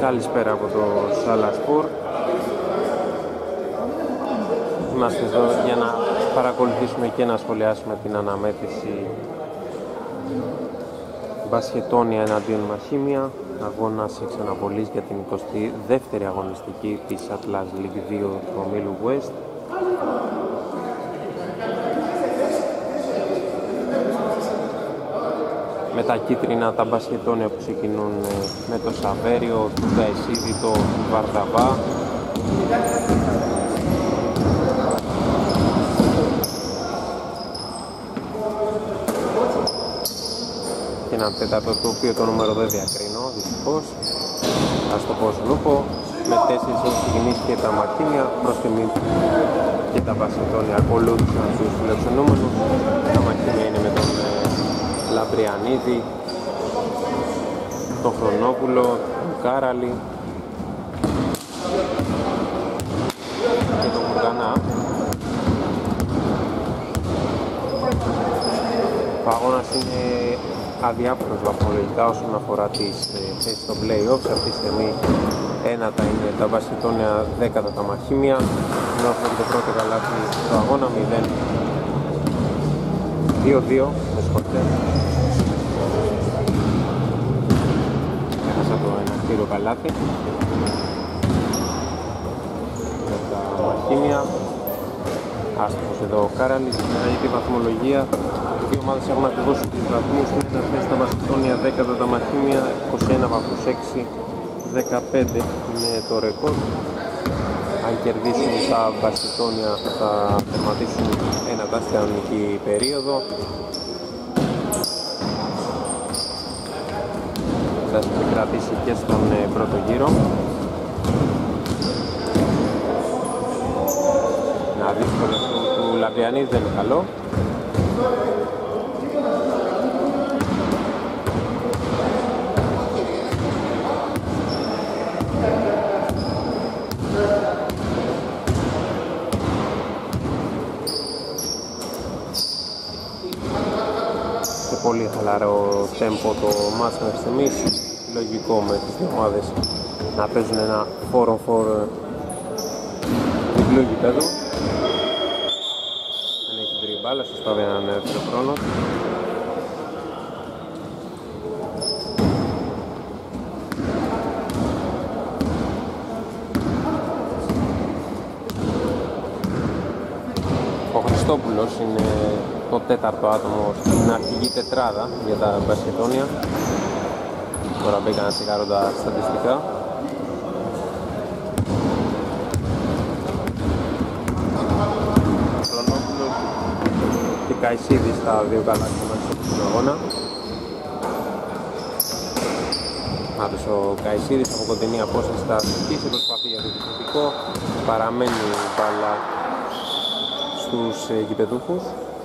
Καλησπέρα από το Σαλασπούρ. Είμαστε εδώ για να παρακολουθήσουμε και να σχολιάσουμε την αναμέτρηση Μπασχετόνια εναντίον Μαχήμια, αγώνας εξ αναβολής για την 22η αγωνιστική της Atlas League 2 του ομίλου West. Με τα κίτρινα τα μπασχετόνια που ξεκινούν με το Σαβέριο, το Καϊσίδη, το Βαρδαβά. Και ένα τέταρτο το οποίο το νούμερο δεν διακρίνω, δυστυχώς. Ας το πω σνούπο. Με 4 έχουν ξεκινήσει και τα Μαχήμια, προς τιμή και τα μπασχετόνια ακολούθησαν τους φιλοξενούμενους. Τα Μαχήμια είναι με τον Λαμπριανίδη, τον Χρονόπουλο, τον Κάραλη και τον Κουργανά. Ο αγώνας είναι αδιάφορος βαθμολογικά όσον αφορά τις θέσεις των play-offs. Αυτή τη στιγμή ένατα είναι τα Μπασχετόνια, 10 τα Μαχήμια, ενώ αυτό το πρώτο καλάθι στο αγώνα 0-2-2, με συγχωρείτε. Έχασα το ένα χείρο καλάθι. Με τα Μαχήμια, άστοχος εδώ ο Κάραλης, για τη βαθμολογία. Οι δύο ομάδες έχουν ακριβώς τους βαθμούς, είναι θέση τα Μπασχετόνια, 10 τα Μαχήμια, 21 βαθμούς, 6-15 είναι το ρεκόρ. Αν κερδίσουν τα Μπασχετόνια θα τερματίσουν ένατα στην κανονική περίοδο. Θα κρατήσει και στον πρώτο γύρο. Ένα δύσκολο του Λαμπριανίδη δεν είναι καλό. Πολύ χαλαρό τέμπο το μάτς μέχρι στιγμής. Λογικό με τις δύο ομάδες να παίζουν ένα 4-on-4 διπλό γηπέδο. Δεν έχει βρει μπάλα, σωστά δεν είναι εύκολο χρόνο. Ο Χριστόπουλος είναι το τέταρτο άτομο στην αρχική τετράδα για τα Μπασχετόνια. Τώρα μπήκα να τσεκάρω τα στατιστικά. Χρονόπουλος και Καϊσίδης στα δύο καλάθια μας στον αγώνα. Άντως ο Καϊσίδης από κοντινή απόσταση θα ασκήσει, προσπαθεί για το επιθετικό. Παραμένει η μπάλα στους γηπεδούχους.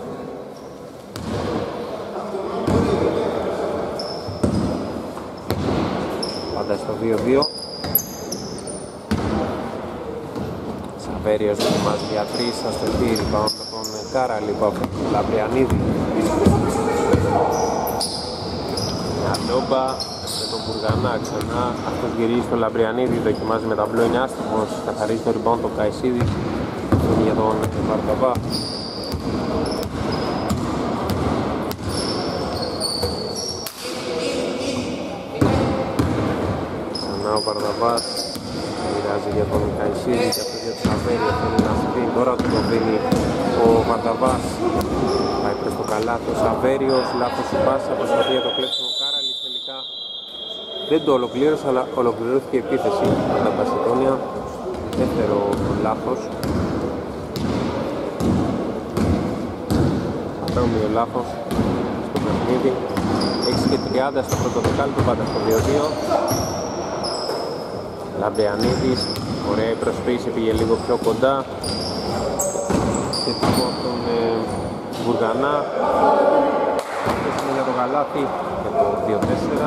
Πάντα στο 2-2. Σαβέριος δοκιμάζει για 3, αστοχή πάνω από τον Κάραλη από τον Λαμπριανίδη. Μια ντόμπα με τον Κουργανά ξανά. Αυτός γυρίζει στο Λαμπριανίδη, δοκιμάζει με ταμπλό, είναι άστοχος. Καθαρίζει το rebound τον Καϊσίδη. Αυτό είναι για τον Βαρδαβά. Ο Βαρδαβάς μοιράζει για τον Καϊσίδη και αυτό για το Σαβέριο θέλει να σπίνει. Τώρα του το δίνει ο Βαρδαβάς. Πάει προς το καλάθι ο Σαβέριος, λάθος η πάσα, προσπαθεί για το κλέψιμο Κάραλης. Τελικά δεν το ολοκλήρωσε, αλλά ολοκληρώθηκε η επίθεση με τα Μπασχετόνια. Δεύτερο λάθος. Παρόμοιο λάθος στο παιχνίδι. 6:30 στο πρώτο δεκάλεπτο, πάντα στο 2-2. Λαμπριανίδης, ωραία η προσποίηση, πήγε λίγο πιο κοντά. Θετικό από τον Βουργανά. Αυτός είναι για το καλάθι, για το 2-4.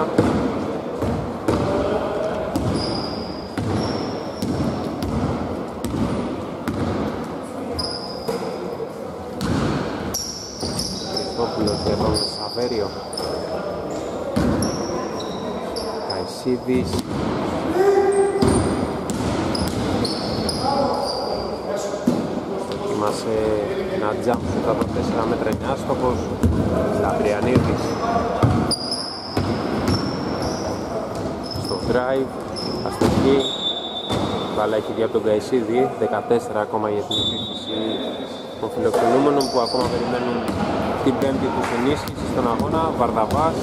Χριστόπουλος για τον Σαβέριο. Καϊσίδης. σε ένα jump shoot από 4 μέτρα, είναι άστοχος. Λαμπριανίδης στο drive, αστοχή. Μπάλα έχει βγει από τον Καϊσίδη, 14 ακόμα για την επίθεση των φιλοξενούμενων που ακόμα περιμένουν την πέμπτη τους ενίσχυση στον αγώνα. Βαρδαβάς,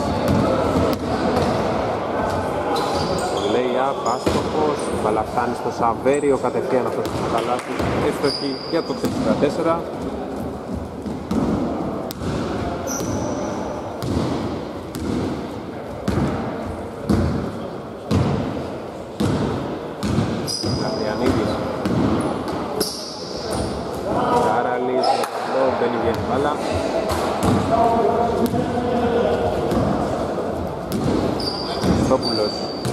lay-up, άστοχος, μπάλα φτάνει στο Σαβέριο, κατευθείαν αυτός το καλάθι, έστοχη για το 64. Λαμπριανίδης, Κάραλης, μπαίνει βγαίνει μπάλα. Χριστόπουλος,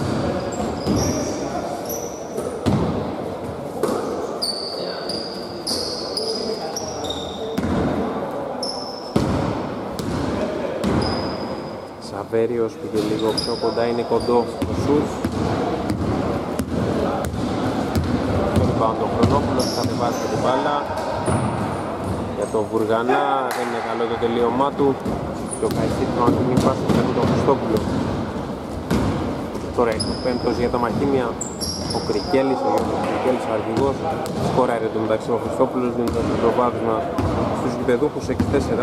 Σαβέριος πήγε λίγο πιο κοντά, είναι κοντό το σουτ. Το rebound ο Χρονόπουλος κατεβάζει την μπάλα. Για τον Βουργανά δεν είναι καλό το τελείωμά του. Και ο Καϊσίτης να δίνει πάση από τον Χριστόπουλο. Τώρα έχει ο πέμπτος για τα Μαχήμια. Ο Κρικέλης, ο Γιώργος Κρικέλης, ο αρχηγός. Σκόραρε το μεταξύ ο Χριστόπουλος, δίνοντας το προβάδισμα στους γηπεδούχους 6-4.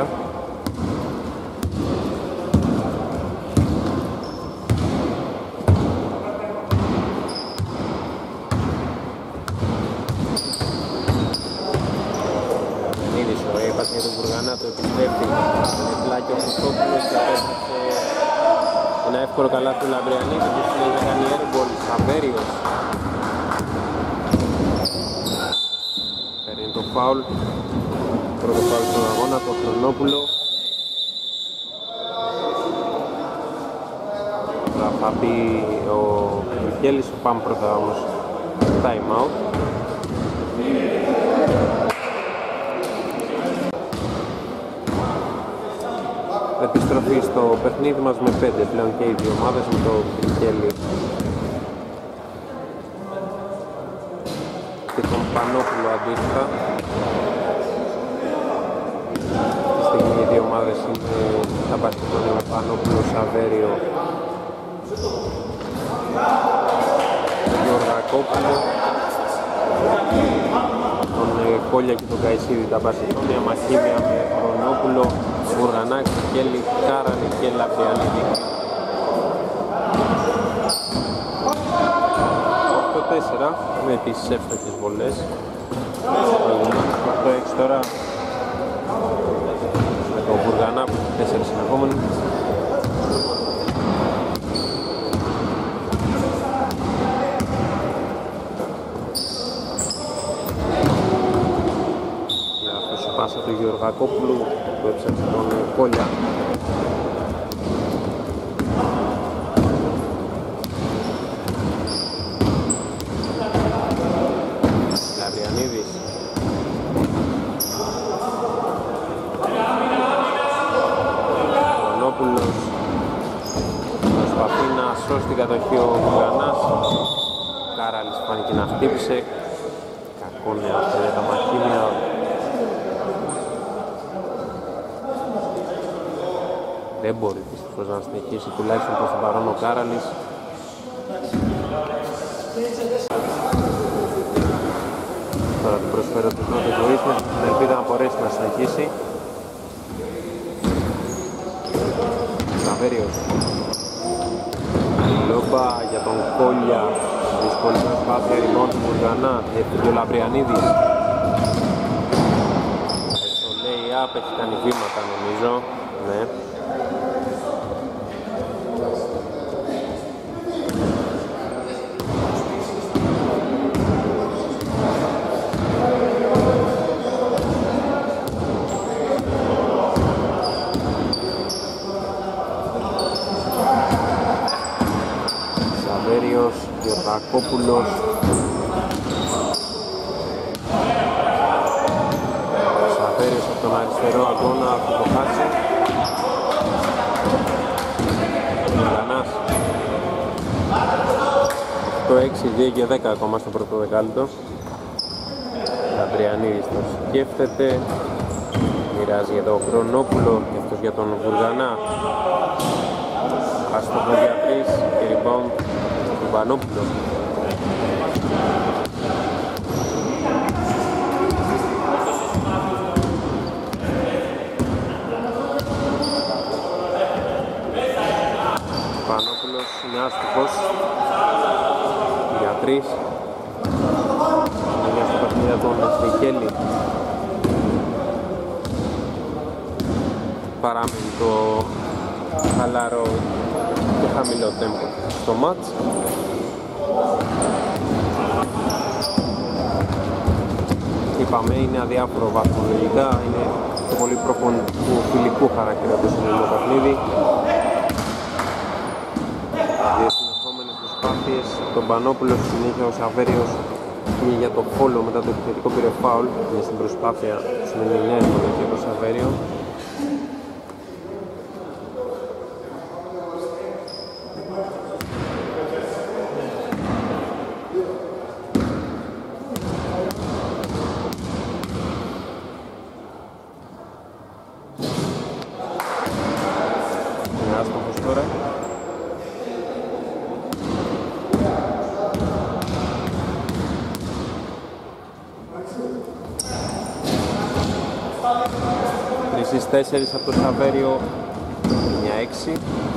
Για τον Βουργανά το επιστρέφει με πλάκι ο Χριστόπουλος και απέστρεψε ένα εύκολο καλάθι του Λαμπριανίδη που συνέχει να κάνει airball. Σαβέριος παίρνει το φάουλ, πρώτο φάουλ στον αγώνα, το Χρονόπουλο. Θα μπει ο Μικέλης, πάμε πρώτα όμως time out. Επιστροφή στο παιχνίδι μας με 5 πλέον και οι δύο ομάδες, με το Κρικέλη και τον Πανόπουλο αντίστοιχα. Αυτή τη στιγμή οι δύο ομάδες είναι τα μπασκετόνια με Πανόπουλο, Σαβέριο, Γεωργακόπουλο, τον Κόλια και τον Καϊσίδη τα μπασκετόνια, Μαχήμια με Χρονόπουλο, Βουργανά, Κρικέλη, Κάραλη και Λαμπριανίδη. 8-4 με τις εύστοχες βολές. Το 8-6 τώρα με τον Βουργανά που έχει 4 συνεχόμενοι. Πάσα του Γεωργακόπουλου που έψαξε τον Κόλια. Λαμπριανίδης. Χρονόπουλος προσπαθεί να σώσει την κατοχή ο Βουργανάς. Κάραλης φάνηκε να χτύπησε. Κακό νέο αυτό για τα Μαχήμια. Δεν μπορεί δυστυχώς να συνεχίσει τουλάχιστον προς τον παρόν ο Κάραλης. Τώρα του προσφέρω τους νότες βοήθειες, την ελπίδα να μπορέσει να συνεχίσει. Σαβέριος. Λόμπα για τον Κόλια. Δύσκολη προσπάθεια ρημών του Βουργανά. Διευθυντή ο Λαμπριανίδης. Στο lay-up έχει κάνει βήματα νομίζω. Ναι. Γεωργακόπουλος, Σαβέριος από τον αριστερό αγώνα, θα το χάσει. Βουργανάς. Το 6, 2 και 10 ακόμα στο πρώτο δεκάλεπτο. Λαμπριανίδης το σκέφτεται, μοιράζει για τον Χρονόπουλο και αυτός για τον Βουργανά. Άστοχο για 3 και rebound του Πανόπουλο. Πανόπουλος είναι άστοχος για 3. Είναι στο παιχνίδι τον Στρικέλη. Παραμένει το χαλαρό και χαμηλό τέμπο στο μάτς. Είπαμε, είναι αδιάφορο βαθμολογικά, είναι το πολύ προπονητικού φιλικού χαρακτήρα το σημερινό παιχνίδι. Δύο συνεχόμενες προσπάθειες, τον Πανόπουλο στη συνέχεια ο Σαβέριος είναι για το follow μετά το επιθετικό πήρε φάουλ, είναι στην προσπάθεια σημαίνει νέα ευκολία για το Σαβέριο. Στις 4 από το Σαβέριο, 9-6.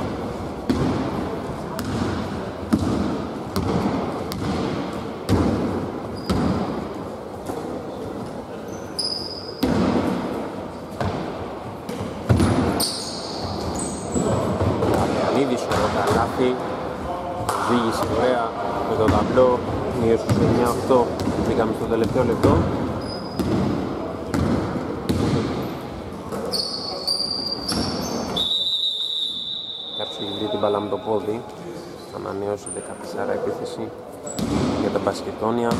Λαπιανίδης στο καλάθι, οδήγησε ωραία με το ταμπλό, μείωσε στο 9-8, πήγαμε στο τελευταίο λεπτό. Την μπάλα με το πόδι, ανανέωσε 14 επίθεση για τα μπασκετόνια.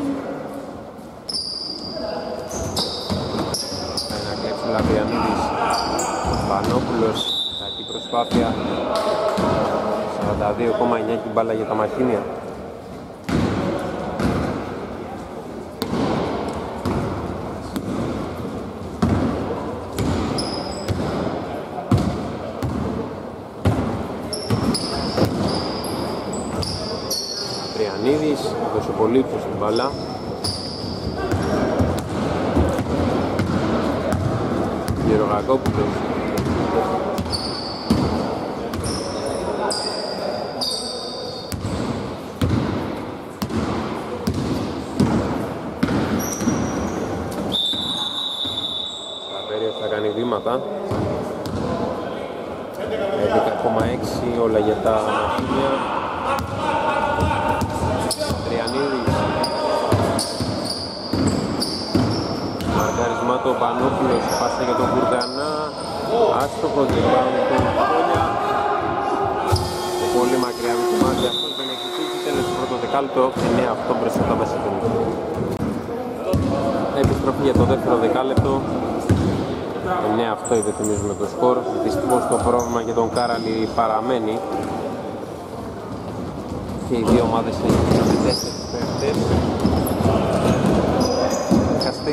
Ένα κλέψει ο Λαμπριανίδης, Πανόπουλος, κακή προσπάθεια, 42,9 και μπάλα για τα μαχήνια. Έδωσε πολύ ύψος στην μπάλα. Γερογακόπουλος. Σαβέριος θα κάνει βήματα. 11,6 όλα για τα μαχήνια. Μαρκαρισμά το Πανόπουλος, πάσα για τον Βουργανά, άστοχο rebound του Κόλια. Πολύ μακριά από το μάτι, αυτός δεν έχει τύχει, τέλος του πρώτο δεκάλεπτο, 9-8 μπροστά τα βασικόνια. Επιστροφή για το δεύτερο δεκάλεπτο, 9-8 υπενθυμίζουμε το σκορ. Δυστυχώς το πρόβλημα για τον Κάραλη παραμένει και οι δύο ομάδες έχουν 4 παίκτες. Καστή.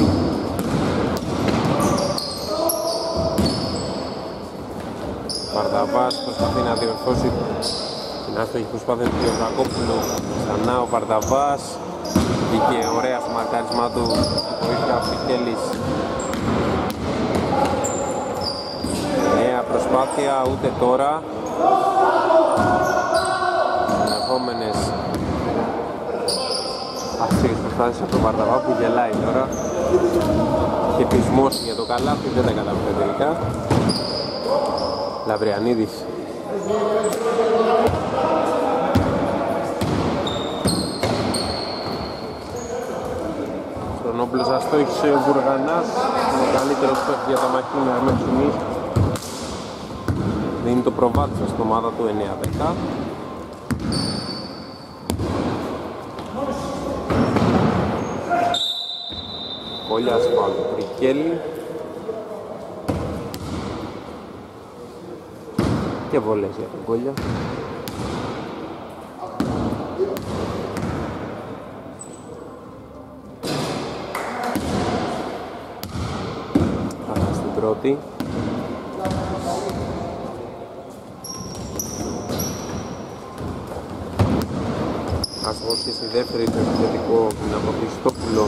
Βαρδαβάς προσπαθεί να διορθώσει την άστοχη προσπάθεια του Γεωργακόπουλου. Ξανά ο Βαρδαβάς, βγήκε ωραία στο μαρκάρισμά του, βοήθεια ο Φικέλης. Νέα προσπάθεια, ούτε τώρα. Συνεχόμενες αυτές προσπάθειες από τον Βαρδαβά που γελάει τώρα και πεισμός για το καλάθι, δεν τα καταφέρει τελικά. Λαμπριανίδης. Χρονόπουλος αστόχησε, ο Βουργανάς είναι ο καλύτερος παίκτης για τα μαχήνια μέχρι στιγμής. Δίνει το προβάδισμα στην ομάδα του 9-10. Κόλλιας φάουλ του Πρικέλη και βολές για τον Κόλλια. πρώτη. Άστοχος και στη δεύτερη το επιθετικό είναι από Χριστόπουλο.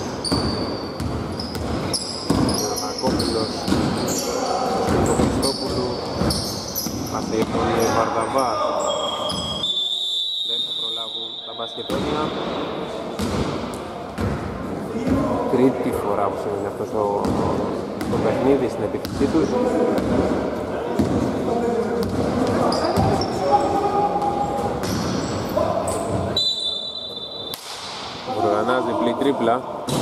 Γεωργακόπουλος στο Χριστόπουλου. Πάσε για τον Βαρδαβά. Δεν θα προλάβουν τα μπασκετόνια. Τρίτη φορά που συμβαίνει αυτό στο παιχνίδι στην επίθεσή τους. Ο Βουργανάς διπλή τρίπλα.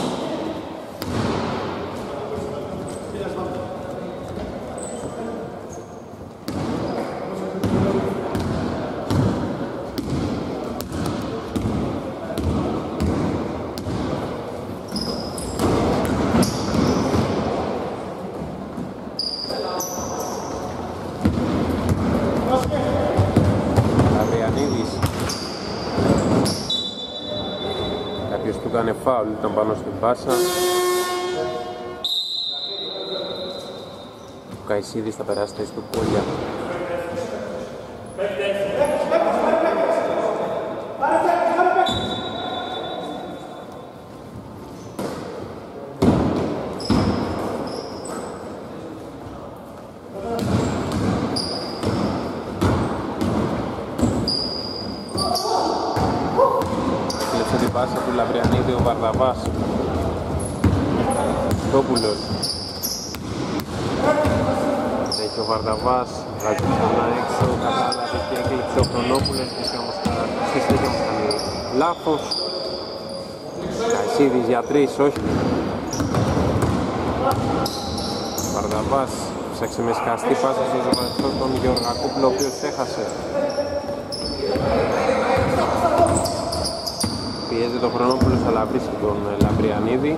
Έκανε φάουλ, ήταν πάνω στην πάσα. Ο Καϊσίδης θα περάσει θέση του Πόλια. Πάσα του Λαμπριανίδη ο Βαρδαβάς. Χριστόπουλος. Έχει ο Βαρδαβάς, βγάζει ξανά έξω, κατάλαβε και έκλειψε ο Χρονόπουλος και στη συνέχεια μας κάνει λάθος. Καϊσίδης για τρεις, όχι. Βαρδαβάς ψάξε με σκαστή πάσα στο ζευγαριστό τον Γεωργακόπουλο, ο οποίος έχασε. Πιέζει τον Χρονόπουλος αλλά βρίσκει τον Λαμπριανίδη.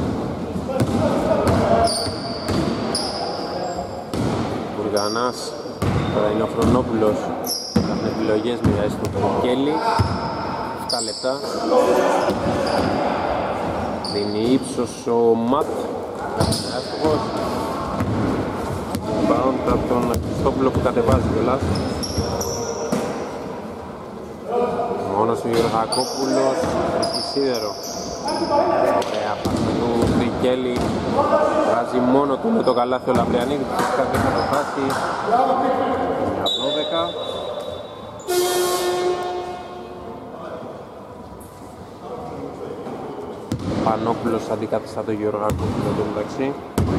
Βουργανάς, τώρα είναι ο Χρονόπουλος. Έχουν επιλογές, μοιράζει τον Κέλλη. 7 λεπτά. Δίνει ύψος ο Ματ. Άστοχος. Bound από τον Χριστόπουλο που κατεβάζει κιόλας. Μόνος ο Γεωργακόπουλος, έχει σίδερο. Ωραία, πάσα του Βρικέλη. Βάζει μόνο του με το καλάθι ο Λαμπριανίδη που φυσικά δεν θα το χάσει. 9-12. Πανόπουλος αντικαθιστά τον Γεωργακόπουλο εδώ μεταξύ.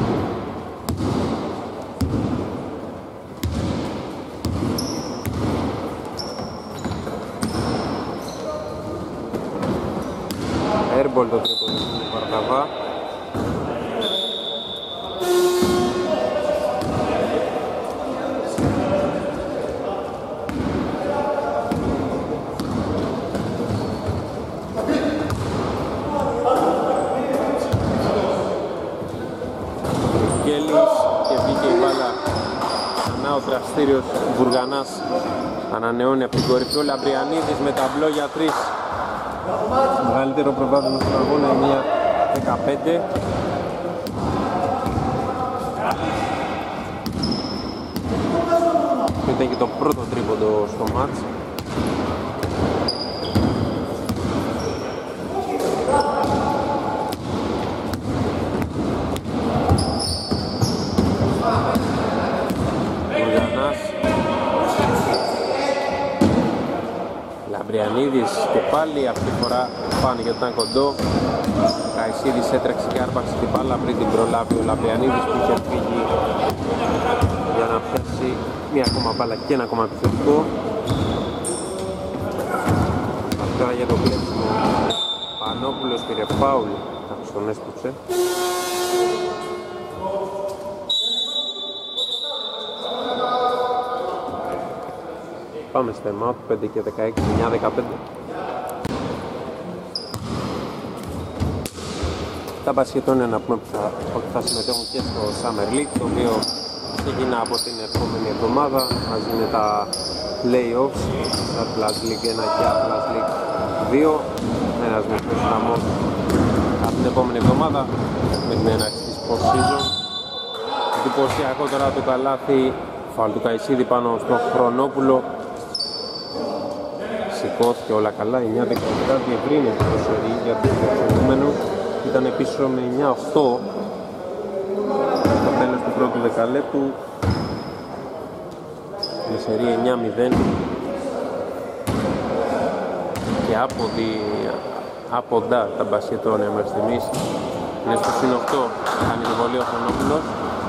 Airball το τρίποντο του Βαρδαβά. Γκέλης και βγήκε η μπάλα. Ξανά ο δραστήριος Βουργανάς ανανεώνει από την κορυφή. Ο Λαμπριανίδης με ταμπλό για 3. Μεγαλύτερο προβάδισμα στον αγώνα είναι 15. Ήταν και το πρώτο τρίποντο στο μάτς. Βουργανάς. Λαμπριανίδης και πάλι αυτή τη φορά πάνε γιατί ήταν κοντό. Καϊσίδης έτρεξε και άρπαξε την μπάλα πριν την προλάβει ο Λαμπριανίδης που είχε φύγει για να πιάσει μία ακόμα μπάλα και ένα ακόμα επιθετικό. Αυτά για το κλέψιμο. Πανόπουλος πήρε φάουλ, κάποιος τον έσπρωξε. Πάμε στο time-out, 5 και 16, 9-15. Τα μπασκετόνια να πούμε ότι θα συμμετέχουν και στο Summer League, το οποίο ξεκινά από την επόμενη εβδομάδα μαζί με τα Playoffs, Atlas League 1 και Atlas League 2. Ένας μικρός χαμός από την επόμενη εβδομάδα με την έναρξη της Post Season. Εκεί εντυπωσιακό τώρα το καλάθι. Φάουλ του Καϊσίδη πάνω στο Χρονόπουλο. Σηκώθηκε όλα καλά, 9-17, διευρύνεται το σερί για τους προηγούμενους. Ήταν πίσω με 9-8 στο τέλος του πρώτου δεκαλέπτου. Με σερί 9-0 και άποντα τα μπασκετώνια μέχρι στιγμής. Είναι στο συν 8, κάνει τη βολή ο Χρονόπουλος.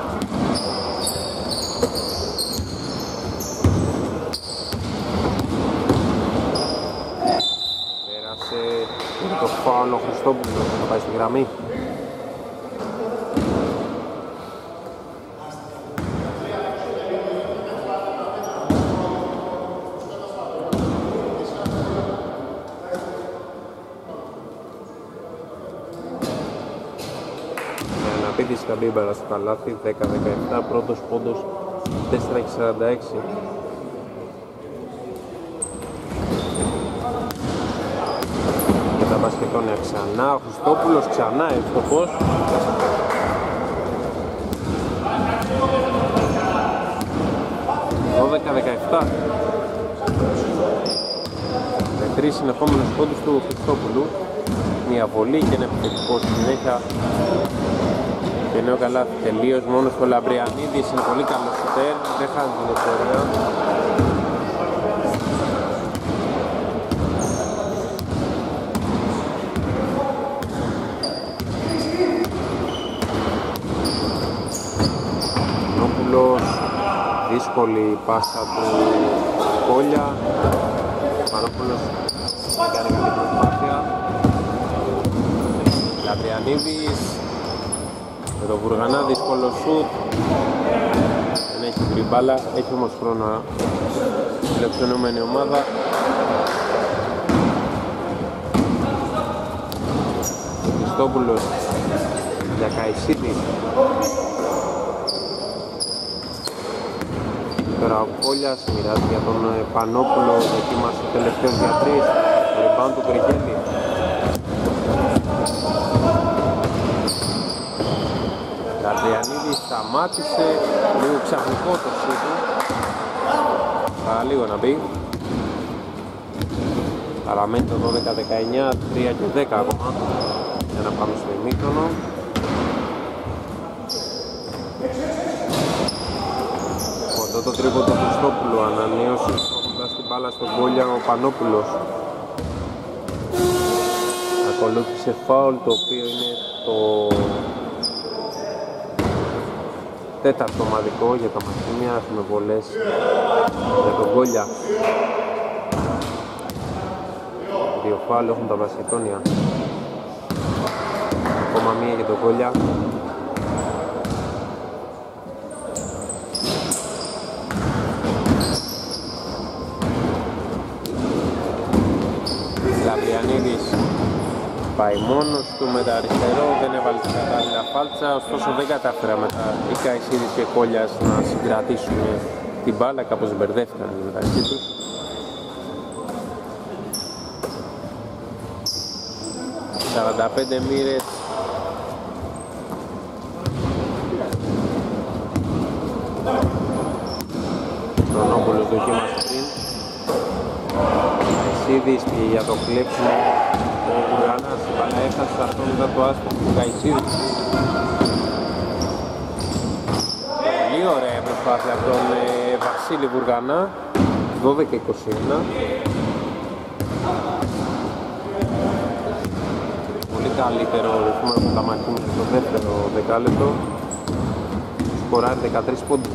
Το φάουλ ο Χριστόπουλος θα πάει στη γραμμή. Αναπήδηση Καμπίμπαρα στο καλάθι, 10-17, πρώτος πόντος 4-46. Τα μπασκετώνια ξανά, ο Χριστόπουλος ξανά ευτυχώς. (12-17) με 3 συνεχόμενους πόντους του Χριστόπουλου. Μια βολή και ένα επιθετικό στη συνέχεια. Και νέο καλάθι τελείως μόνο στο Λαμπριανίδης. Είναι πολύ καλό σουτέρ, δεν χάνει την ευκαιρία. Δύσκολη πάσα του Κόλια. Πανόπουλος κάνει καλή προσπάθεια. Λαμπριανίδης με τον Βουργανά, δύσκολο σουτ. Δεν έχει βρει μπάλα, έχει όμως χρόνο φιλοξενούμενη ομάδα. Χριστόπουλος για Καϊσίδη. Τώρα ο Κόλιας μοιράζει για τον Πανόπουλο, δοκίμασε τελευταίος για 3, το rebound του Κρυγέλη. Καρδιανίδης σταμάτησε, λίγο ξαφνικό το σούτου, λίγο να μπει. Παραμένει το 12-19, 3 και 10 ακόμα, για να πάμε στο ημίχρονο. Το τρίπο του Χριστόπουλου ανανέωσε έχοντας την μπάλα στον Κόλια ο Πανόπουλος. Ακολούθησε φάουλ, το οποίο είναι το τέταρτο ομαδικό για τα Μαχήμια. Έχουμε βολές για τον Κόλια. 2 φάουλ έχουν τα μπασκετώνια. Ακόμα μία για τον Κόλια. Λαμπριανίδης πάει μόνος του με τα αριστερό, δεν έβαλε την κατάλληλα φάλτσα, ωστόσο δεν κατάφερα μετά οι Καϊσίδης και Κόλιας να συγκρατήσουν την μπάλα, κάπως μπερδεύτηκαν μεταξύ τους. «45 μοίρες». Χρονόπουλος δοκίμασε πριν. Καϊσίδης και για το κλέψιμο ο Βουργανάς, η μπάλα έχασε αυτό μετά το άστοχο του Καϊσίδης. Πολύ ωραία προσπάθεια από τον Βασίλη Βουργανά, 12-21. Πολύ καλύτερο ρυθμό από τα Μαχήμια στο δεύτερο δεκάλεπτο. Σκοράρει 13 πόντους.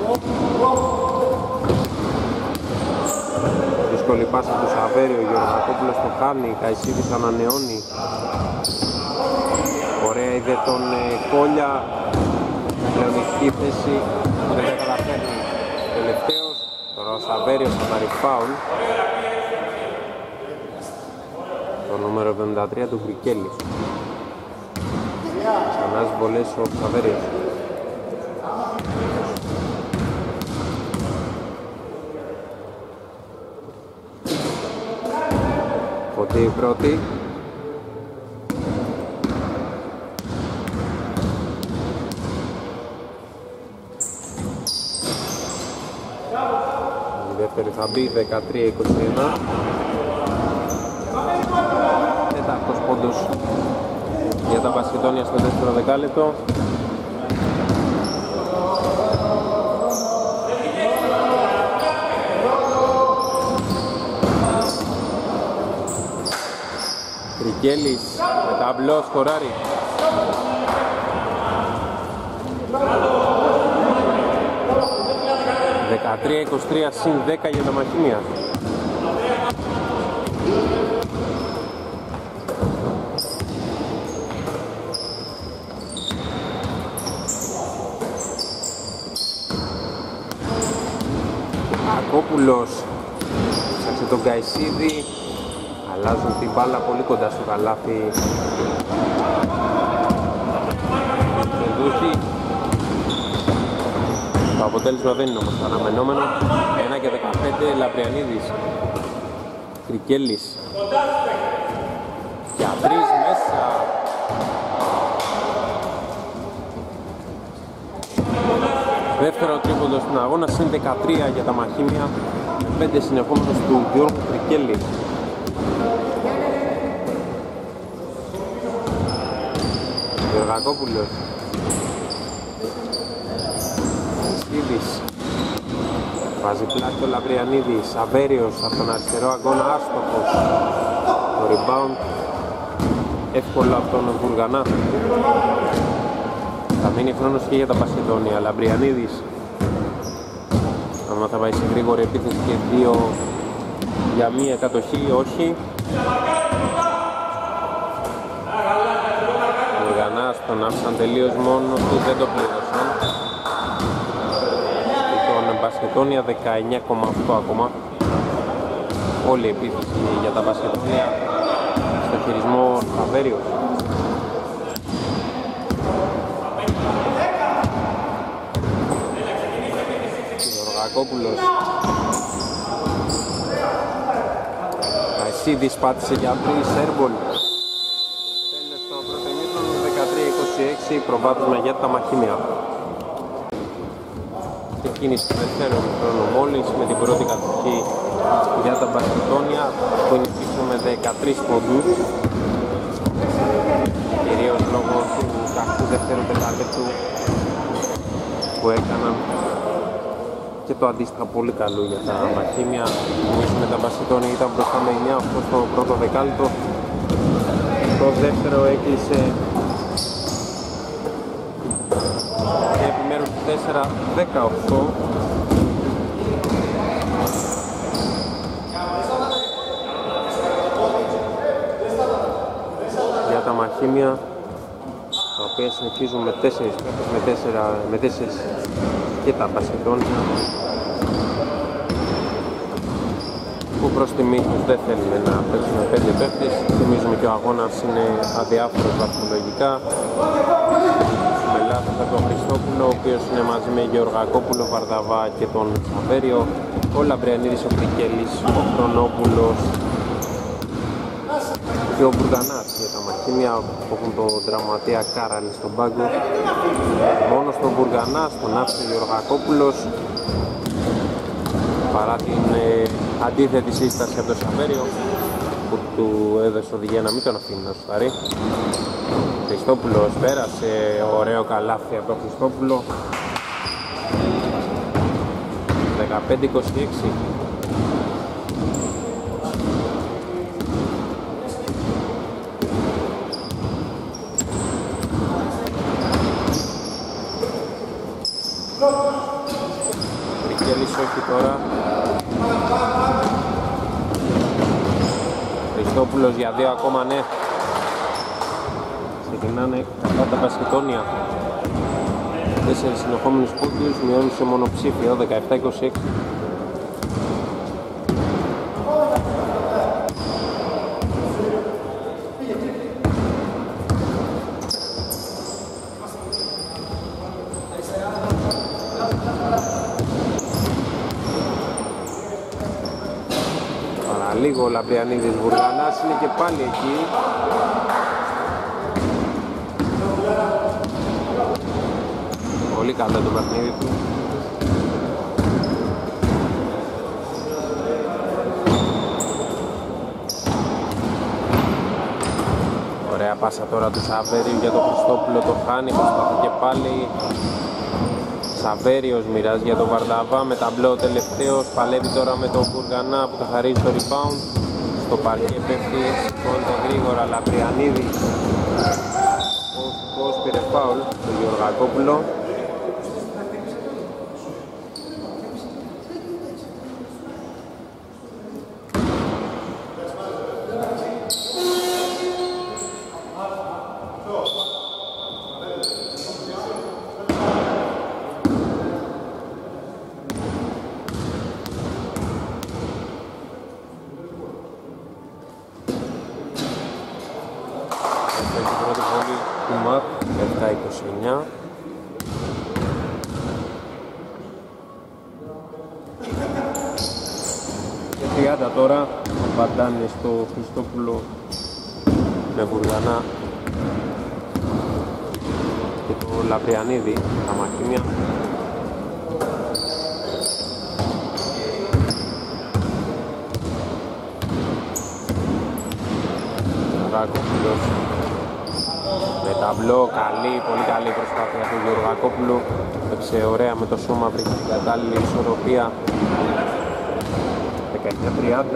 Δύσκολη πάσα του Σαβέριο, ο Γεωργακόπουλος το κάνει, Καϊσίδης ανανεώνει. Ωραία είδε τον Κόλια, πλεονεκτική θέση, δεν τα καταφέρνει τελευταίος. Τώρα ο Σαβέριος θα πάρει φάουλ. Το νούμερο 73 του Βρικέλη. Ξανάς βολές ο Σαβέριος. Φωτή η πρώτη. δεύτερη θα μπει 13-21. Τέταρτος πόντος για τα Μπασκετόνια στο δεύτερο δεκάλεπτο. Τρικέλης με ταμπλό σκοράρει. (13-23) συν 10 για τα Μαχήμια. Ακόπουλος ψάξε τον Καϊσίδη, αλλάζουν την μπάλα πολύ κοντά στο καλάθι. Το αποτέλεσμα δεν είναι όμως αναμενόμενο. 1-15, Λαμπριανίδης, Κρικέλης για 3 μέσα. Δεύτερο τρίποντο στην αγώνα, συν 13 για τα Μαχήμια, 5 συνεχόμενος του Γιώργου Κρικέλη. Γεωργακόπουλος, Στίβης, βάζει πλάτη ο Λαμπριανίδης, Αβέριος από τον αριστερό αγώνα, άστοχος. Το rebound εύκολο από τον Βουργανά. Θα μείνει χρόνος και για τα Μπασκετόνια. Λαμπριανίδης, άμα θα πάει σε γρήγορη επίθεση και 2 για μία κατοχή, όχι. Βουργανάς τον άφησαν τελείως μόνο του, δεν το πλήρωσαν. Τον Μπασκετόνια 19,8 ακόμα. Όλη η επίθεση για τα Μπασκετόνια στο χειρισμό Αβέριος. Γεωργακόπουλος, Καϊσίδης πάτησε για 3, Σέρμπολ. Τέλος των πρώτων ημίχρονων, 13-26, προβάδισμα για τα Μαχήμια. Ξεκίνησε το δεύτερο ημίχρονο μόλις με την πρώτη κατοχή για τα Μπασκετόνια που ενισχύσουν με 13 πόντους, κυρίως λόγω του κακού δεύτερου πεντάλεπτου που έκαναν και το αντίστοιχα πολύ καλό για τα Μαχήμια. Εμείς με τα Μπασκετόνια ήταν μπροστά με 9-8 στο πρώτο δεκάλεπτο. Το δεύτερο έκλεισε και επιμέρους του 4-18. Για τα Μαχήμια, τα οποία συνεχίζουν με 4 παίκτες, με 4 και τα Μπασκετόνια που προς τιμή τους δεν θέλουν να παίξουν 5 παίκτες. Θυμίζουμε και ο αγώνας είναι αδιάφορος βαθμολογικά. Με λάθος από τον Χριστόπουλο, ο οποίος είναι μαζί με Γεωργακόπουλο, Βαρδαβά και τον Αβέριο, ο Λαμπριανίδης, ο Κρικέλης, ο Χρονόπουλος και ο Μπουργανάς για τα Μαχήμια που έχουν τον τραυματία Κάραλη στον πάγκο. Μόνο στον Μπουργανά, στον άφησε Γεωργακόπουλος παρά την αντίθετη σύσταση από τον Σαβέριο που του έδωσε οδηγία να μην τον αφήνει να σουτάρει. Χριστόπουλος πέρασε, ωραίο καλάθι από τον Χριστόπουλο. 15-26. Τρικέλης όχι τώρα. Χριστόπουλος για 2 ακόμα, ναι. Ξεκινάνε κατά τα Μπασκετόνια. 4 συνεχόμενους πόντους, μειώνουν σε μονοψήφιο, 17-26. Λίγο ο Λαμπριανίδης, Βουργανάς είναι και πάλι εκεί. Πολύ καλό το παιχνίδι του. Πάσα τώρα του Σαβέριου για τον Χριστόπουλο, το χάνει, προσπαθεί και πάλι. Σαβέριος μοιράζει για τον Βαρδαβά, με ταμπλό τελευταίος, παλεύει τώρα με τον Μπουργανά που θα χαρίζει το rebound. Στο παρκέ πέφτει, σηκώνεται γρήγορα Λαπριανίδης. Ο πήρε φάουλ, τον Γεωργακόπουλο. Τώρα απαντάνε στο Χριστόπουλο με Βουργανά και το Λαπριανίδη, τα Μαχήμια. Γεωργακόπουλος με ταμπλό, καλή, πολύ καλή προσπάθεια του Γεωργακόπουλου. Έπαιξε ωραία με το σώμα, βρήκε την κατάλληλη ισορροπία. 19-30.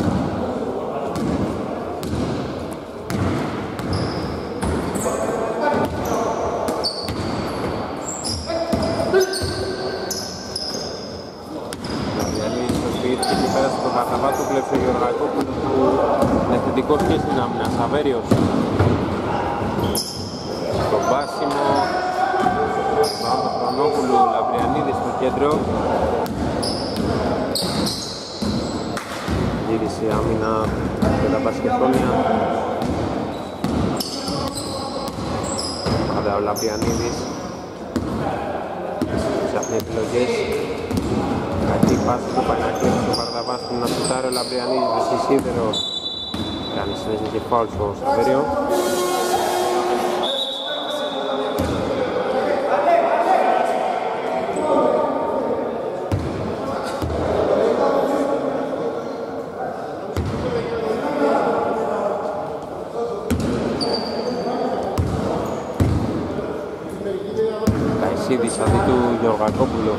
Πέρασε τον Βαρδαβά, του κλέψε ο Γεωργακόπουλος που είναι θετικός και στην άμυνα. Σαβέριος στο μπάσιμο, πάνω το Χρονόπουλου, Λαπριανίδη στο κέντρο. Γύρισε η άμυνα για τα μπασκετόνια. Πάντα ο Λαπριανίδης ψάχνει επιλογές. Κακή πάση του πάει να κλέψει ο Βαρδαβάς που να σουτάρει ο Λαπριανίδης με σιδέρο. Κάνει συνέχεια και φάουλ στο Σαβέριο. Καϊσίδης αντί του Γεωργακόπουλου.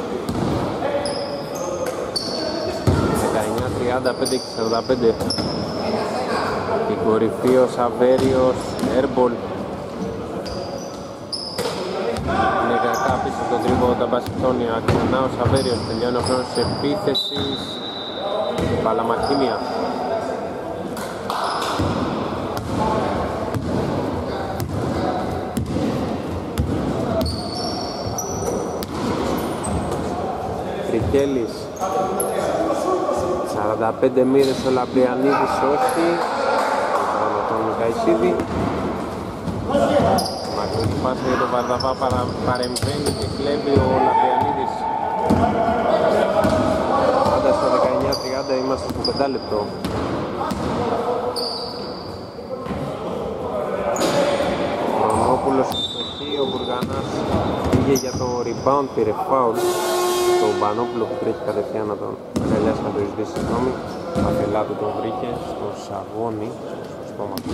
35 και 45. Η κορυφή ο Σαβέριος, airball. Είναι κακά πίσω το τρίποδο τα μπασκετόνια. Ξανά ο Σαβέριος, τελειώνει ο χρόνος της επίθεσης. Παλαμαχήμια. Τρικέλης. 45 μοίρες ο Λαπριανίδης, όχι. Πάνω τον Καϊσίδη. Μακρύς πάσα για τον Βαρδαβά, παρεμβαίνει και κλέβει ο Λαπριανίδης. Πάντα στο 19-30 είμαστε στο 5 λεπτό. Ο Χρονόπουλος στη στοχή, ο Μπουργανάς πήγε για το rebound, πήρε foul. Το Μπανόπουλο που τρέχει κατευθείαν να τον αγκαλιάσει, να το ζητήσει συγγνώμη. Αφελά του τον βρήκε στο σαγόνι, στο στόμα του.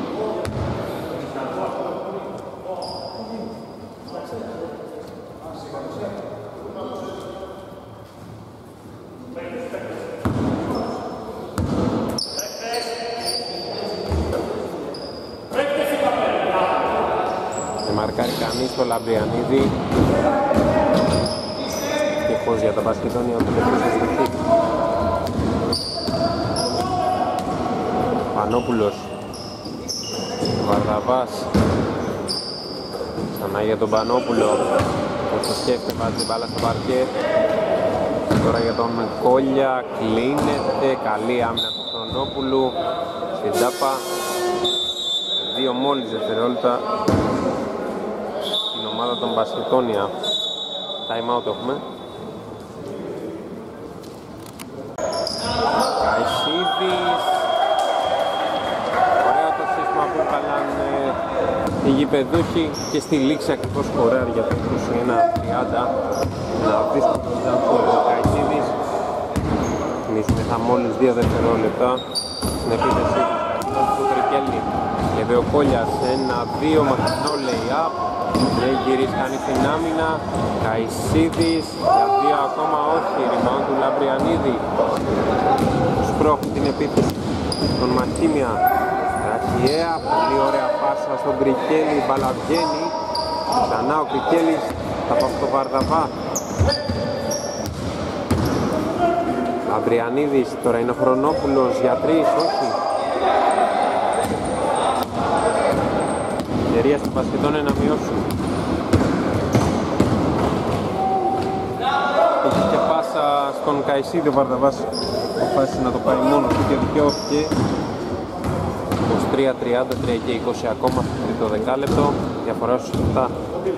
Δεν μαρκάρει κανείς το Λαπριανίδη. Ευτυχώς για τα μπασκετόνια ότι δεν προσεστηθεί. Πανόπουλος, Βαρδαβάς, ξανά για τον Πανόπουλο, όσο σκέφτεται βάζει την μπάλα στο παρκέ. Τώρα για τον Κόλια, κλείνεται, καλή άμυνα του Χρονόπουλου στην τάπα. 2 μόλις δευτερόλεπτα στην ομάδα των μπασκετόνια. Time out έχουμε. Καϊσίδης. Ωραίο το σύστημα που έκαναν οι γηπεδούχοι και στη λήξη ακριβώς σκοράρει για το 21-30. Να βρίσκει τον Τζάνκο ο Καϊσίδης. Θυμίζουμε θα μόλις 2 δευτερόλεπτα στην επίθεση του Τρικέλη. Λεβε ο Κόλιας, 1-2 μακρινό lay-up. Δεν γυρίζει κανείς στην άμυνα. Καϊσίδης για 2 ακόμα όχι. Rebound του Λαμπριανίδη. Σπρώχνει την επίθεση των Μαχήμια. Ραχιαία, πολύ ωραία πάσα στον Κρικέλη. Μπαλα βγαίνει. Ξανά ο Κρικέλης θα πάει στο Βαρδαβά. Λαμπριανίδης, τώρα είναι ο Χρονόπουλος για 3, όχι. Ευκαιρία στην Πασχετώνε να μειώσουν. Έχει και πάσα στον Καϊσίδη, ο Βαρδαβάς αποφάσισε να το πάει μόνο του και δικαιώθηκε. 23-30, 3 και 20 ακόμα στο τρίτο δεκάλεπτο, διαφορά στους 7.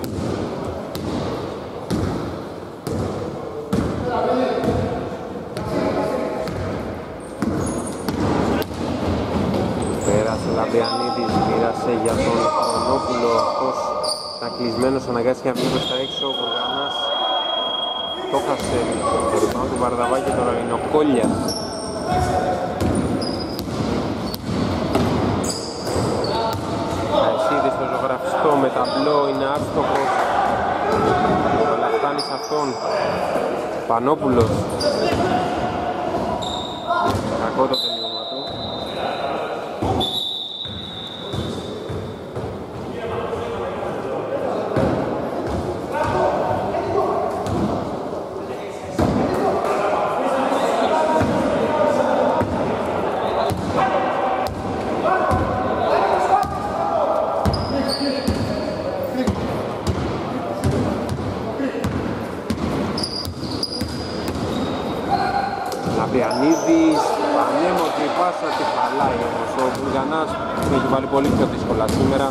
Πέρασε Λαμπριανίδης, μοίρασε για τον Χρονόπουλο, αυτός ήταν κλεισμένος, αναγκάστηκε να βγει προς τα έξω, ο Γουργανάς το χάσε το rebound του Βαρδαβά και τώρα είναι ο Κόλιας. Καϊσίδης στο ζωγραφιστό με ταμπλό, είναι άστοχος, αλλά φτάνει σε αυτόν. Πανόπουλος, κακό το τελείωμα του. Λαμπριανίδης, πανέμορφη πάσα, τη χαλάει όμως ο Βουργανάς που έχει βάλει πολύ πιο δύσκολα σήμερα.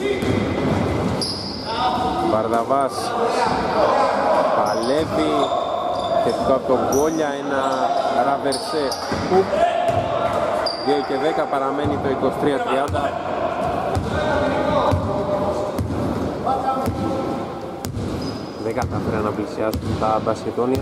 Βαρδαβάς παλεύει, θετικό από τον Γκόλια, ένα ραβερσέ κουπ. 2 και 10 παραμένει το 23-30. Δεν κατάφεραν να πλησιάσουν τα μπασκετόνια.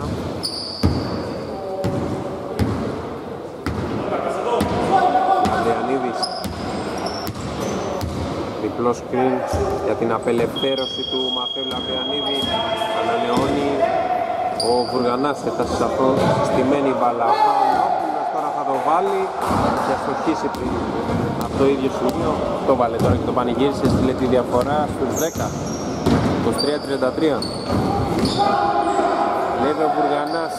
Διπλό σκριν για την απελευθέρωση του Μαθαίου Λαμπριανίδη. Ανανεώνει ο Βουργανάς, έφτασε σε αυτό στημένη μπάλα. Πανόπουλος τώρα θα το βάλει και αστοχίσει πριν από το ίδιο σημείο. Το βάλε τώρα και το πανηγύρισε, στείλε τη διαφορά στους 10. 23-33. Λέβε ο Βουργανάς.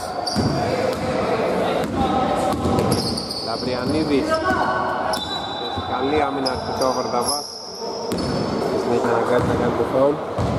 Λαμπριανίδης. Καλή άμυνα αρχικά ο Βαρδαβάς. Συνέχεια αναγκάζει να κάνει το φάουλ.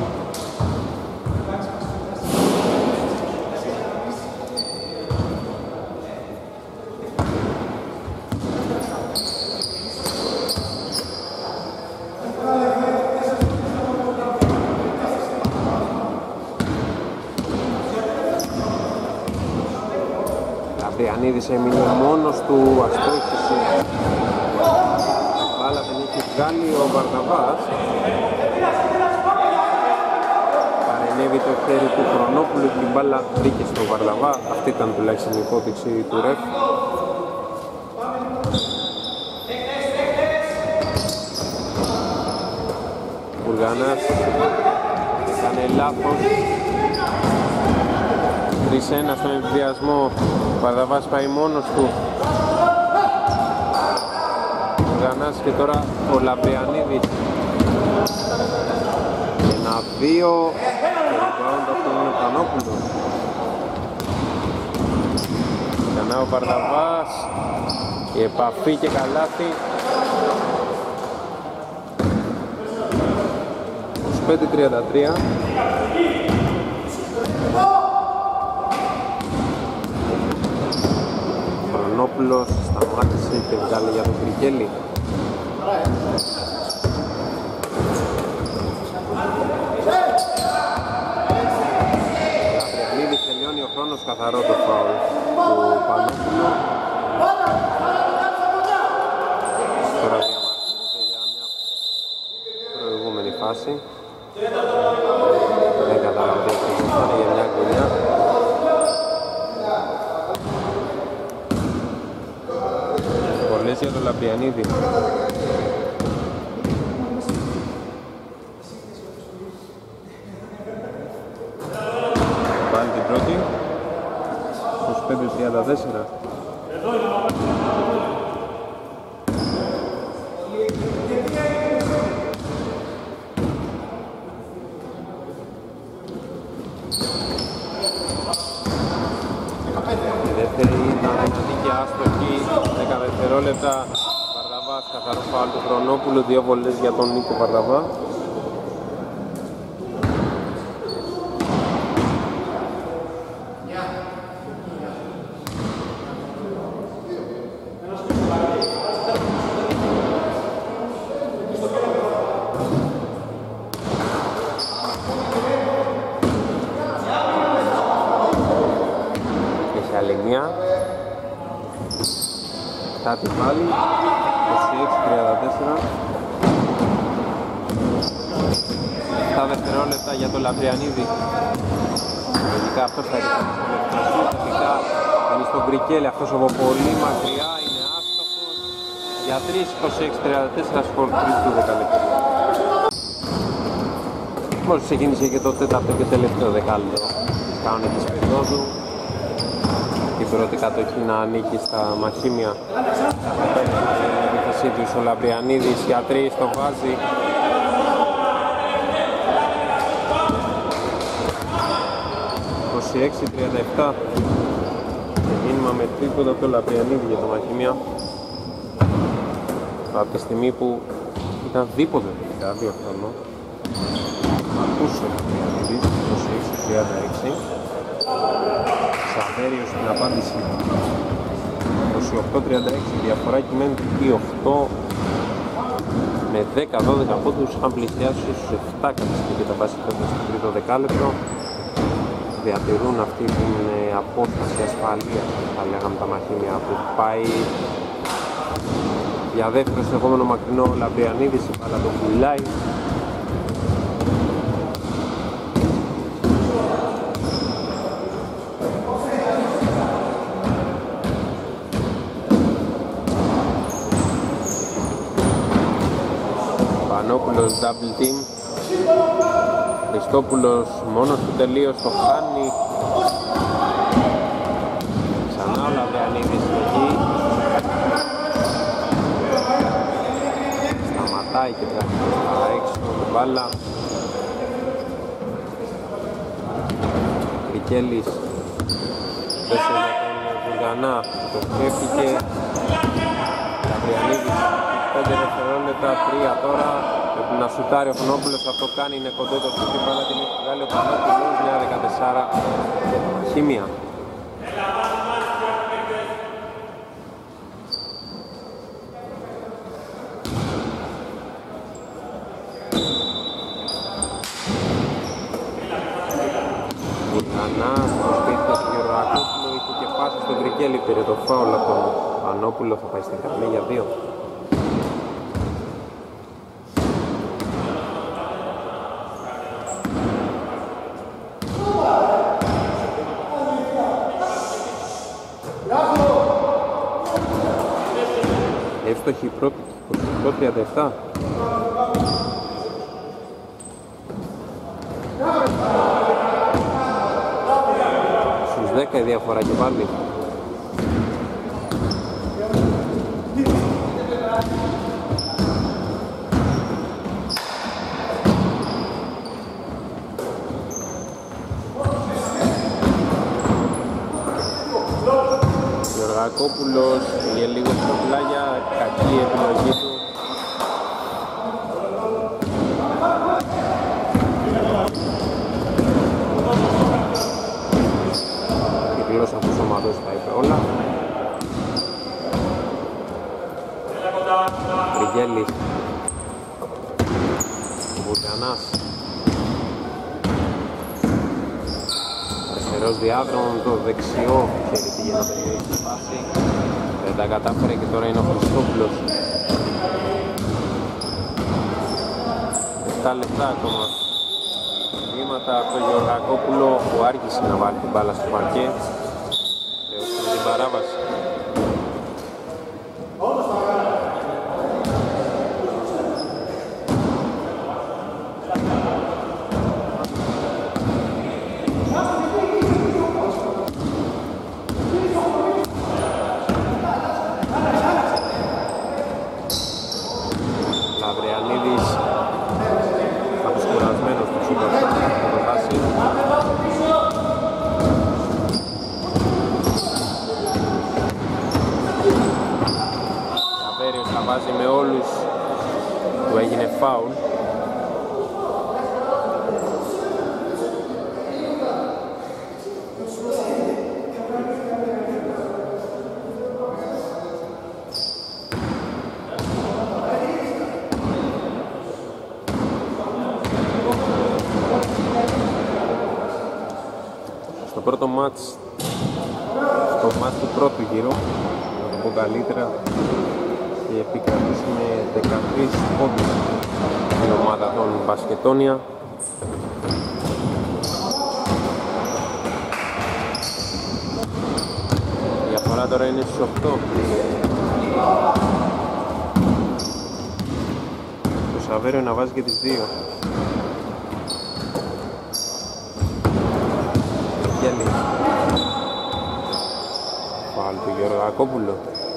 Λαμπριανίδης έμεινε μόνος του, αστόχησε. Μπάλα δεν έχει βγάλει ο Βαρδαβάς. Παρενέβη το χέρι του Χρονόπουλου και η μπάλα βρήκε στο Βαρδαβά. Αυτή ήταν τουλάχιστον η υπόδειξη του ρεφ. Βουργανάς έκανε λάθος. 3-1 στον εμβιασμό. Ο Βαρδαβάς πάει μόνος του. Βουργανάς και τώρα ο Λαμπριανίδης. 1-2. Rebound από τον Πανόπουλο. Ξανά ο Βαρδαβάς. Η επαφή και καλάθι. 25-33. Χρονόπουλος σταμάτησε και βγάλε για τον Κρικέλη. Λαμπριανίδης, τελειώνει ο χρόνος, καθαρό το φάουλ του Πανόπουλου. Τώρα διαμαρτύρεται για μια προηγούμενη φάση. Δεν κατάλαβε τι έγινε για μια γωνιά. Πολλές για τον Λαμπριανίδη. 34. Η δεύτερη ήταν μια δίκαια άστοχη, 10 δευτερόλεπτα. Βαρδαβάς, καθαρό φάουλ του Χρονόπουλου, 2 βολές για τον Νίκο Βαρδαβά. Κάτι πάλι, 26-34. Τα δευτερόλεπτα για το Λαμπριανίδη. Λογικά αυτός θα ρίξει τελικά είναι στον Γκρικέλη, αυτός από πολύ μακριά είναι άστοχος για 3, 26-34 σκορ 3 του δεκαλέπτου. Μόλις ξεκίνησε και το τέταρτο και τελευταίο δεκάλεπτο της κανονικής περίοδου. Την πρώτη κατοχή να ανήκει στα Μαχήμια. Την επίθεσή του ο Λαμπριανίδης για 3 το βάζει. ...26-37. Ξεκίνημα με τρίποντα από το Λαμπριανίδη για το Μαχήμια. Από τη στιγμή που ήταν δίποτε τελικά, 2 χρονών. Ακούσε ο Λαμπριανίδης, 26-36. Σαβέριος στην απάντηση. 28-36, η διαφορά κειμένει 2-8 με 10-12 πόντους, αν πλησιάσει στους 7 καταστήκη και τα βάση στο τρίτο δεκάλεπτο. Διατηρούν αυτή την απόσταση ασφαλείας, θα λέγαμε τα Μαχήμια, που πάει για δεύτερο συνεχόμενο μακρινό. Ο Λαμπριανίδης η μπάλα το πουλάει. Πανόπουλος double team. Χριστόπουλος μόνος του τελείως το χάνει. Ξανά ο Λαμπριανίδης εκεί. Σταματάει και βγάζει στα έξω την μπάλα. Γκρικέλης πέσει για τον Βουργανά, το χέφηκε. Λαμπριανίδης 5 δευτερόλεπτα, 3 τώρα. Πρέπει να σουτάρει ο Χρονόπουλος, αυτό κάνει, είναι κοντό το σουτ, πάνω την έχει βγάλει ο Πανόπουλος, 9-14, Χημεία. Βουργανάς, προσπίθεται στο Γεωργακόπουλο, είχε και πάση στον Γκρικέλη, πήρε το φάουλ από τον Πανόπουλο, θα πάει στην γραμμή για 2. Εύστοχη η πρώτη, 28-37. Στους 10 η διαφορά και πάλι. Γεωργακόπουλος για λίγο στο πλάγια, κακή επιλογή του. Η γλώσσα του σωματός τα είπε όλα. Τριγέλης, Βουργανάς. Αριστερός διάδρομο, το δεξιό χέρι πήγε να τελειώσει τη φάση. Δεν τα κατάφερε και τώρα είναι ο Χριστόπουλος. 7 λεπτά ακόμα. Βήματα από τον Γεωργακόπουλο που άργησε να βάλει την μπάλα στο παρκέ. Δεώσουμε την παράβαση. μαζί με όλους, του έγινε φάουλ. Στο πρώτο μάτς, στο μάτς του πρώτου γύρου, να το πω καλύτερα, και επικρατήσει με 13 πόντους η ομάδα των Μπασκετόνια. Η διαφορά τώρα είναι στους 8. Το Σαβέριο να βάζει και τις 2. Πάλι του Γεωργακόπουλο.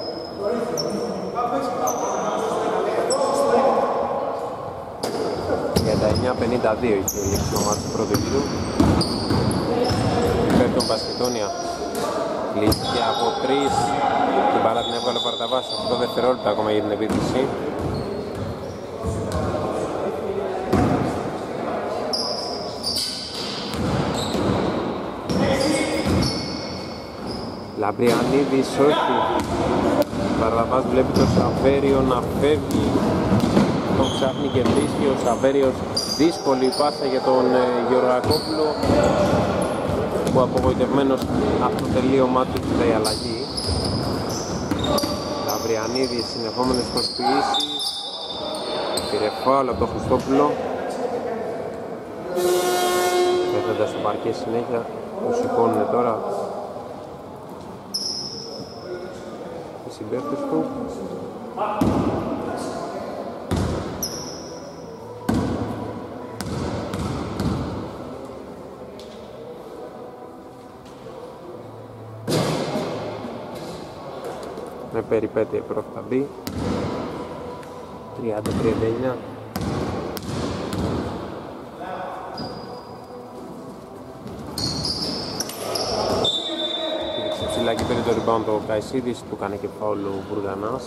Για τα 9:52 είχε λήξει το μάτι του πρώτου γύρου. Υπέρ των Μπασκετόνια. Λύθηκε από 3. Την μπάλα την έβγαλε ο Βαρδαβάς. 8 δευτερόλεπτα ακόμα για την επίθεση. Λαμπριανίδης όχι. Βαρδαβάς βλέπει το Σαβέριο να φεύγει. Τον ψάχνει και βρίσκει ο Σαβέριος. Δύσκολη πάσα για τον Γεωργακόπουλο, που απογοητευμένος από το τελείωμά του ζητάει η αλλαγή. Λαμπριανίδης, συνεχόμενες προσποιήσεις. Πήρε φάουλ από τον Χριστόπουλο. Πέφτοντας στο παρκέ συνέχεια, που σηκώνουνε τώρα οι συμπαίκτες του. Με περιπέτεια η πρώτη θα μπει. 30-39. Πήγε ψηλά και πήρε το rebound ο Καϊσίδης, του κάνει και φάουλ ο Μπουργανάς.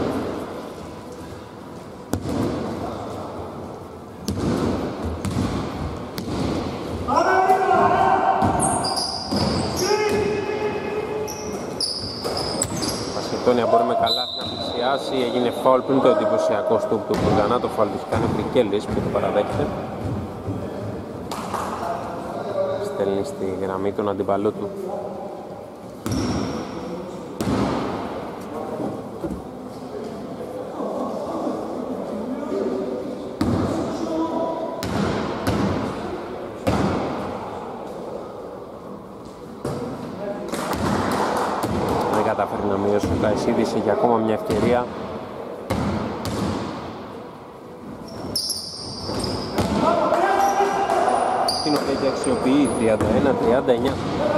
Μπορούμε καλά να πλησιάσει, έγινε φάουλ πριν το εντυπωσιακό στουπ του Μπουργανά, το φάουλ του έχει κάνει ο Βρικέλης που το παραδέχεται. Στέλνει στη γραμμή τον αντιπαλό του. Καταφέρει να μειώσει ο Καϊσίδης, έχει ακόμα μια ευκαιρία. Εκείνο που έχει αξιοποιεί 31-39.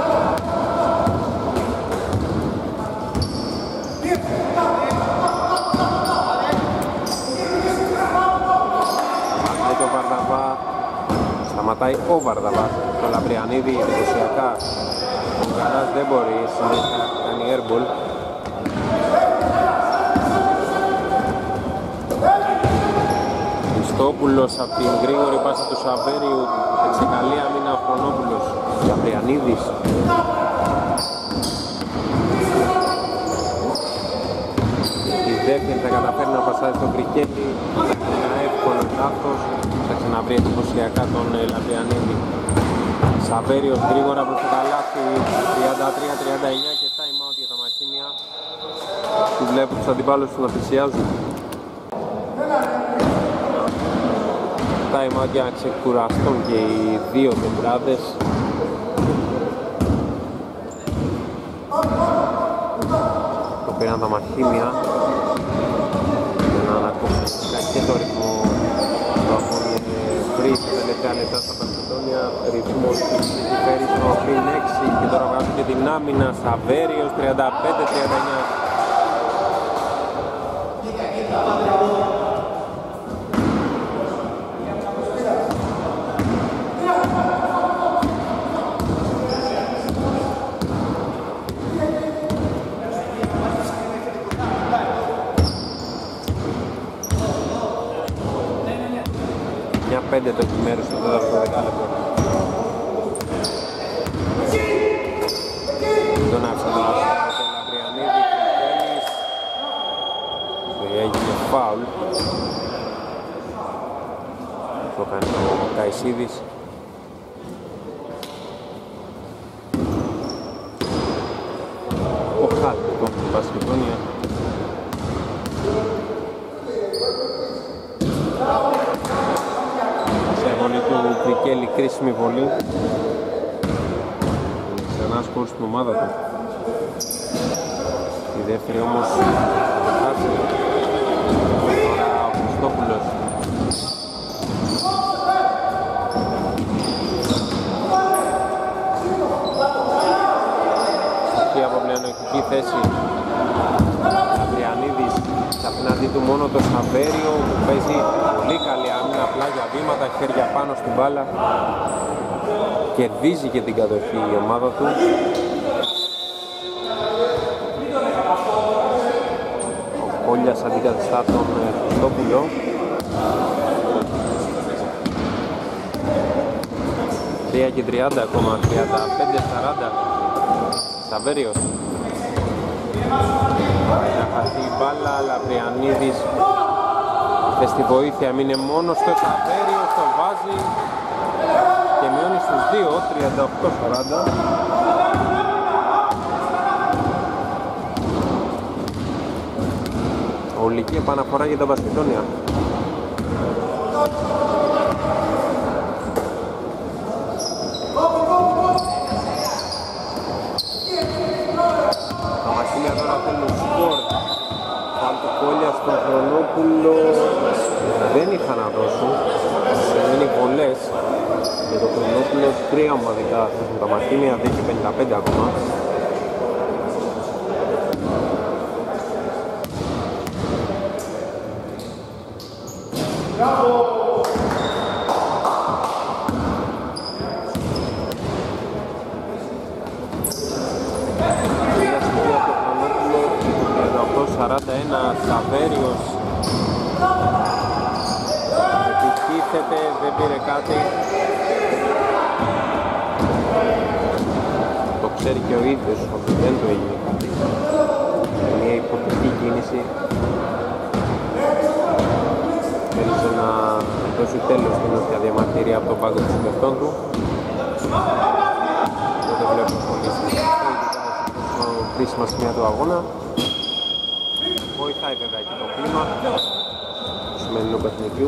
Με το Βαρδαβά, σταματάει ο Βαρδαβάς, το Λαμπριανίδη εντυπωσιακά. Ο Καράς δεν μπορεί, συνέχεια κάνει airball. Χριστόπουλος από την γρήγορη πάσα του Σαβέριου, εξεκαλεί άμυνα ο Χρονόπουλος. Λαμπριανίδης. Η δεύτερη θα καταφέρει να πασάρει στον Κρικέλη. Ένα εύκολο λάθος, θα ξαναβρει εντυπωσιακά τον Λαμπριανίδη. Σαβέριος γρήγορα προς το καλάθι, 33-39 και time out για τα Μαχήμια, που βλέπουν τους αντιπάλους του να πλησιάζουν. Time out για να ξεκουραστούν και οι δύο τεμπράδες. Το πήραν τα Μαχήμια για να ανακόψουν και το ρυθμό του αγώνα πριν τα τελευταία λεπτά στα Μπασκετόνια. Ρυθμός της φέρει στο πριν 6 και τώρα βγάζουν και την άμυνα. Σαβέριος 35-39. τέταρτο δεκάλεπτο. Τον άφησε τον Λαμπριανίδη, Κρυκέλης. Έγινε φάουλ. Το κάνει ο Καϊσίδης. Ο Χάλ, το Βασκετόνια. Σε αγωνή του Κρυκέλη, κρίσιμη βολή. Ξανά σκορ στην ομάδα του. Η δεύτερη όμως χάσει. Τώρα ο Χριστόπουλος. Στοιχεία από πλεονεκτική θέση. Λαμπριανίδης και απέναντί του μόνο το Σαβέριο που παίζει πολύ καλή άμυνα, απλά για βήματα, χέρια πάνω στην μπάλα. Κερδίζει και την κατοχή η ομάδα του. Ο Κόλλιας αντικαθιστά τον Χριστόπουλο. 3 και 30 ακόμα, 35-40. Σαβέριος. Να χαθεί η μπάλα, Λαμπριανίδης και στη βοήθεια μείνε μόνος στο Σαβέριος, το βάζει και μειώνει στους 2, 38-40. Ολική επαναφορά για τα Βασκετόνια. Τα Μαχίλια τώρα θέλουν σκορ. Πάλι του Κόλλια στον Χρονόπουλο δεν είχαν να δώσουν. Είναι πολλές. Και το Χρονόπουλο 3 ομαδικά θέσουν τα Μαχίλια, 10 και 55 ακόμα. Σαβέριος επιτίθεται, δεν πήρε κάτι. Το ξέρει και ο ίδιος ότι δεν το έγινε κάτι. Μια υποτική κίνηση. Θέλησε να δώσει τέλος στην όποια διαμαρτυρία από τον πάγκο των συμπαιχτών του. Δεν βλέπω πολύ σημαντικό, ειδικά στο κρίσιμα σημεία του αγώνα. Βοηθάει βέβαια και το κλίμα του σημερινού παιχνιδιού.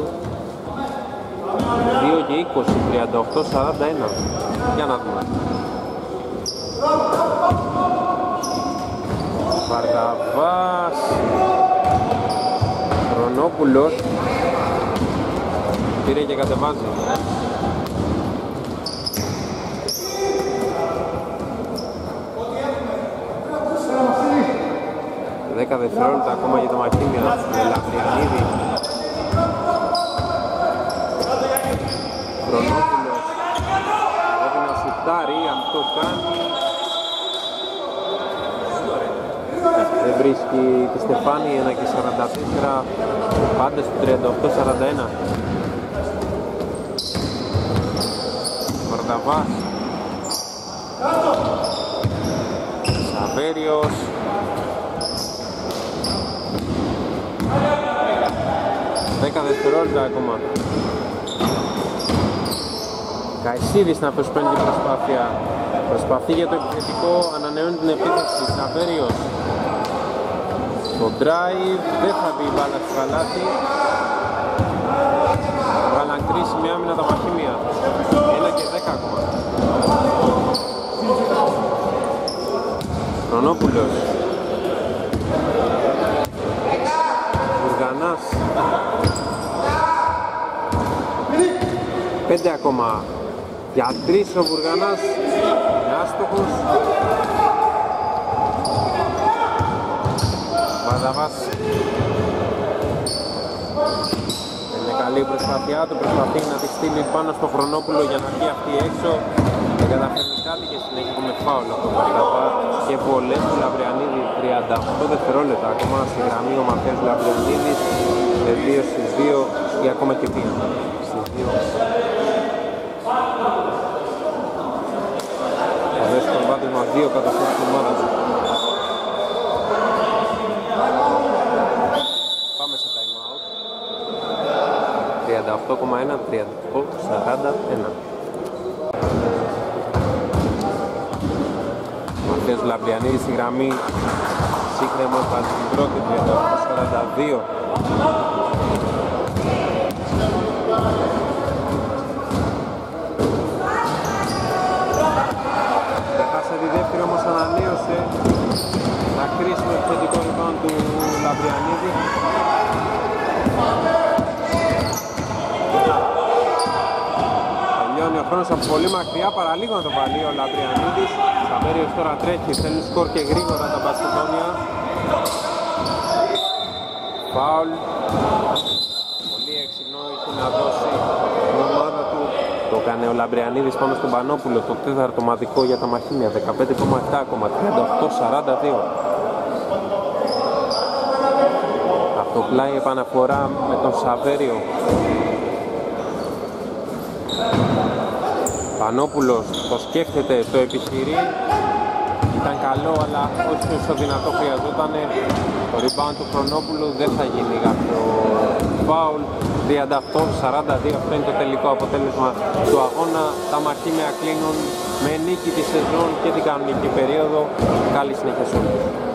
2 και 20, 38-41. Για να δούμε. Βαρδαβάς, Χρονόπουλος, πήρε και κατεβάζει. 10 δευτερόλεπτα ακόμα για το Μαχίλια με Λαμπριανίδη. Χρονόπουλος πρέπει να σουτάρει, αυτό κάνει. Δεν βρίσκει τη Στεφάνη, 1 και 44, πάντα στο 38-41. Βαρδαβάς, Σαβέριος, 10 δευτερόλεπτα ακόμα. Καϊσίδης να προσπαίνει την προσπάθεια. Προσπαθεί για το επιθετικό, ανανεώνει την επίθεση. Σαβέριος. Το drive, δεν θα μπει η μπάλα στο καλάθι. Βάλαν κρίσιμη άμυνα τα Μαχήμια. 1 και 10 ακόμα. Χρονόπουλος. Βουργανάς. 5 ακόμα. Για 3 ο Βουργανάς. Είναι άστοχος. Βαρδαβάς. Είναι καλή η προσπάθειά του. Προσπαθεί να τη στείλει πάνω στο Χρονόπουλο για να βγει αυτή έξω. Δεν καταφέρνει κάτι και συνέχεια έχουμε φάουλ από τον Βαρδαβά και πολλές του Λαμπριανίδη. 38 δευτερόλεπτα ακόμα στη γραμμή ο Ματέος Λαμπριανίδης. 2 στις 2 ή ακόμα και 2 στις 2. 2 κατοχές στην ομάδα του. Πάμε σε time out. 38,1, 38-41. Μαθαίος Λαμπριανίδης στη γραμμή. Σύγχρεμο βάζει την πρώτη, 38-42. Έχασε τη δεύτερη, όμως ανανέωσε. Να κρίσουμε επιθετικό λοιπόν του Λαμπριανίδη. Τελειώνει ο χρόνος από πολύ μακριά, παραλίγο να το βάλει ο Λαμπριανίδης. Σαβέριος τώρα τρέχει, θέλει σκορ και γρήγορα τα Μπασκετόνια. Φάουλ. Πολύ έξυπνο είχε να δώσει την ομάδα του. Το έκανε ο Λαμπριανίδης πάνω στον Πανόπουλο, το τέταρτο μαδικό για τα Μαχήμια. 15,7 ακόμα, 38-42. Αυτοπλάει επαναφορά με τον Σαβέριο. Πανόπουλος το σκέφτεται, το επιχειρεί. Ήταν καλό, αλλά όχι όσο δυνατό χρειαζόταν. Το rebound του Χρονόπουλου δεν θα γίνει κάποιο foul. 38-42, αυτό είναι το τελικό αποτέλεσμα του αγώνα. Τα Μαχήμια κλείνουν με νίκη τη σεζόν και την κανονική περίοδο. Καλή συνέχεια σε όλους.